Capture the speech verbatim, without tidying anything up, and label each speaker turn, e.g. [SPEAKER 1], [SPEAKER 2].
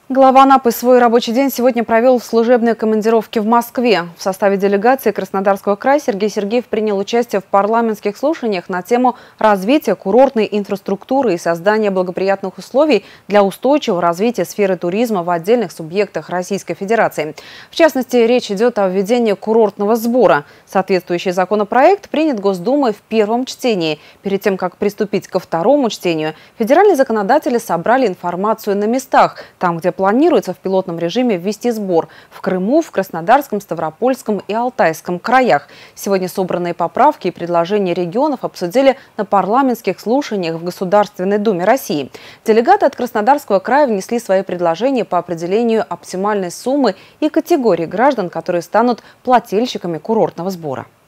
[SPEAKER 1] Глава Анапы свой рабочий день сегодня провел в служебной командировке в Москве. В составе делегации Краснодарского края Сергей Сергеев принял участие в парламентских слушаниях на тему развития курортной инфраструктуры и создания благоприятных условий для устойчивого развития сферы туризма в отдельных субъектах Российской Федерации. В частности, речь идет о введении курортного сбора. Соответствующий законопроект принят Госдумой в первом чтении. Перед тем, как приступить ко второму чтению, федеральные законодатели собрали информацию на местах, там, где планируется в пилотном режиме ввести сбор в Крыму, в Краснодарском, Ставропольском и Алтайском краях. Сегодня собранные поправки и предложения регионов обсудили на парламентских слушаниях в Государственной Думе России. Делегаты от Краснодарского края внесли свои предложения по определению оптимальной суммы и категории граждан, которые станут плательщиками курортного сбора.